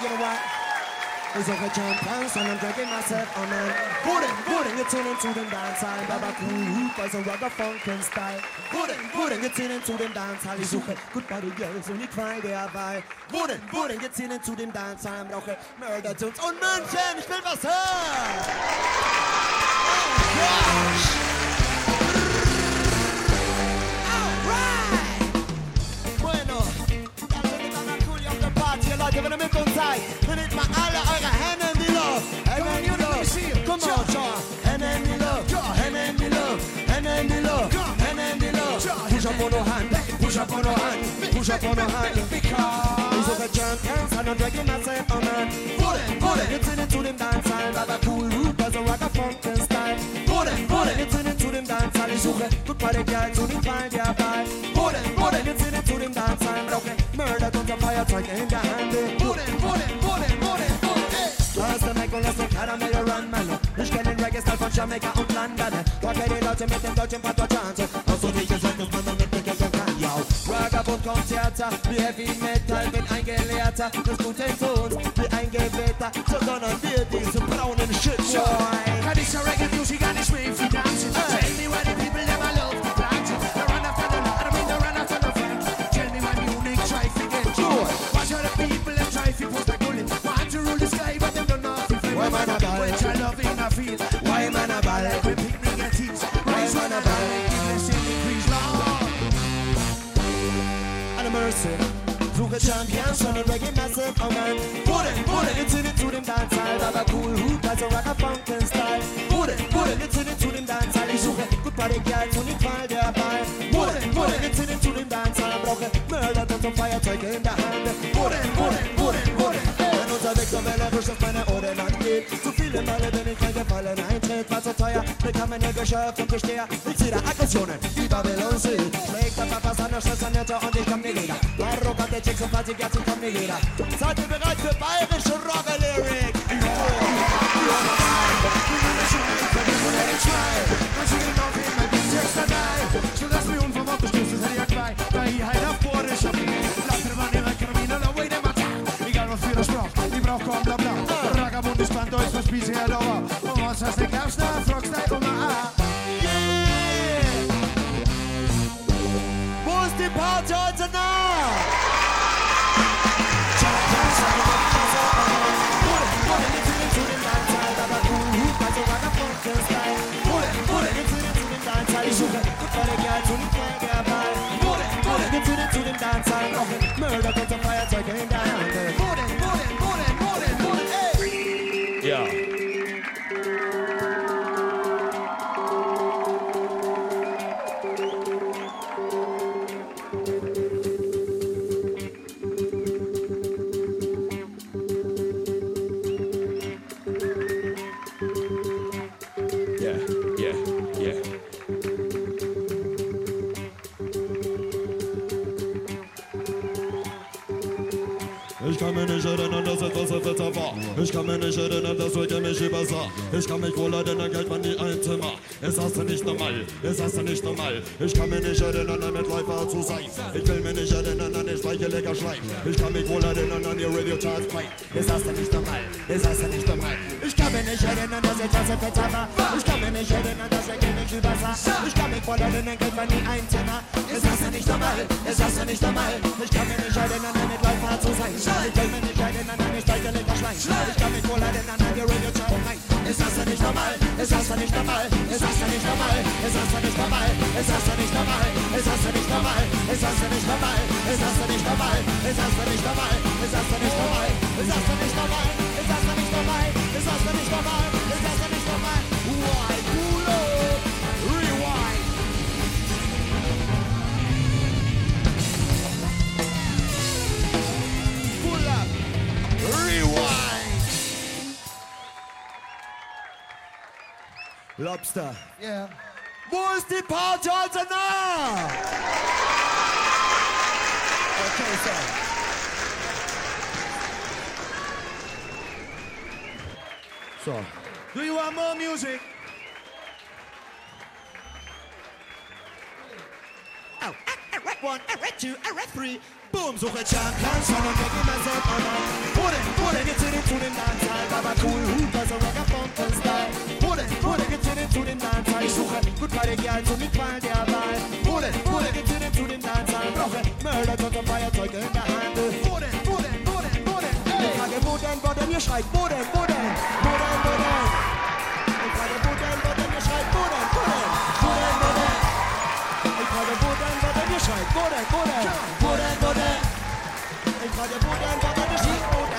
You know what? It's like a jump dance and I'm drinking myself on man. Pudding, it's in into them dance hall. Babacools, also ragga funkin' style. Pudding, it's in into them dance hall. Ich suche good body girls und ich frei dabei. Pudding, it's in into them dance hall. Brauche Mörder, Tunes und München. Ich will was hören. Oh gosh. Leute, wenn ihr mit uns seid, dann nehmt mal alle eure Hände in die Luft. Hände in die Luft. Come on, John. Hände in die Luft. Hände in die Luft. Hände in die Luft. Hände in die Luft. Push up on your hand. Push up on your hand. Push up on your hand. Ich suche Jump Dance und Reggae myself, oh man. Pudding, jetzt sind zu dem Dancehall. Babacools, also ragga funkin' style. Pudding, jetzt sind zu dem Dancehall. Ich suche gut bei der Girls und ich fall dabei. Pudding, jetzt sind zu dem Dancehall. Brauche Mörder und so Feuerzeug in der Hand. Pudding, lass den Mac und lass den Caramelo run, Mano. Ich kenn den Reggae-Style von Jamaika und London. Frage die Leute mit dem deutschen Patochance. Hast du nicht gesagt, dass man damit nicht kämpfen kann? Ja, Raggamuffin-Konzerte, wie Heavy Metal, bin ein Gelehrter. Das Gute zu uns, wie ein Gewitter. So donnern wir diese braunen Shit, boy. Kann ich so Reggae-Music gar nicht mehr für Dancing? Tell me why the people never love the dancing. They run after the Lord, I mean they run after the fun. Tell me why Munich try to get you. Watch how the people them try to post the gully. Want to rule the sky, but them don't know how to feel. Why man a ball? When your love in a field. Why man a ball? We picnic and teams. Rise man a ball. Give us in the crease, Lord. And a mercy. Suche Champions von den Reggae Massive, oh man. Pudding, jetzt sind zu dem Dancehall. Babacools, also ragga funkin' style. Pudding, jetzt sind zu dem Dancehall. Ich suche gut bei den Girls und ich fall dabei. Pudding, jetzt sind zu dem Dancehall. Brauche Mörder und so Feuerzeug in der Hand. Pudding. Wenn unterwegs auf Welle erwischt, dass meine Ohren angeht. Zu viele Male bin ich reingefallen. Eintritt war zu teuer. Bekam eine Geschäft und Gesteher. Ich zieh da Aggressionen, wie Babylon See. Schlägt der Papa seiner Schwester Nette und ich komm nie wieder. Arrogante Chicks und Party, jetzt kommt nie wieder. Seid ihr bereit für bayerische Rogge-Lyrik? Så lass mig om från vattenskjuts så jag kvar. Där i hela spåret så later man i veckan och way dem attack. Vi går fyra språk, vi bra kom bla bla. Ragabundis kvanto är för spis hela dagen. Och vad så ska jag snart fråga dig om Wo ist die Party heute Nacht? Ich suche gut bei der Girls und ich fall dabei. Pudding, jetzt sind zu dem Dancehall. Brauche Mörder und so Feuerzeuge in der Hand. Pudding, ey! Ja. Ich kann mich nicht erinnern, dass etwas öfter war. Ich kann mich nicht erinnern, dass Reggae mich übersah. Ich kann mich wohl erinnern, Geld war nie ein Thema. Es hast du nicht normal, es hast du nicht normal. Ich kann mich nicht erinnern, ein Mitläufer zu sein. Ich will mich nicht erinnern an den lecker Schleim. Ich kann mich wohl erinnern an die Radio Charts Fight. Es hast du nicht normal, es hast du nicht normal. Ich kann mich nicht erinnern, dass etwas öfter war. Ich kann mich nicht erinnern, dass Reggae mich übersah. Ich kann mich wohl erinnern, Geld war nie ein Thema. Es hast du nicht normal, es hast du nicht normal. Ich kann mich nicht erinnern, ein Mitläufer zu sein. Ich will mich nicht erinnern an den lecker Schleim. Ich kann mich wohl erinnern an die Radio Charts Fight. Es hast du nicht normal, es hast du nicht normal. Es hast du nicht normal, es hast du nicht normal. Es hast du nicht normal, es hast du nicht normal. Es hast du nicht normal, es hast du nicht normal. Es hast du nicht normal, es hast du nicht normal. Es hast du nicht normal, es hast du nicht normal. Es hast du nicht normal, es hast du nicht normal. Why, Kulo? Rewind. Pull up. Rewind. Lobster. Yeah. Wo ist die Party heute Nacht? Okay, so. Do you want more music? Oh, one, two, three. Boom, suche Champions von den Reggae Massive, oh man. Pudding, und mit Qual der Wahl. Wo denn geht's denn zu den Dancehall? Brauche Mörder, Tons und Feuerzeuge in der Hand. Wo denn, ey! Ich frage, wo denn, ihr schreit, wo denn? Ich frage, wo denn, ihr schreit, wo denn? Ich frage, wo denn, ihr schreit, wo denn? Ich frage, wo denn, ihr schreit, wo denn?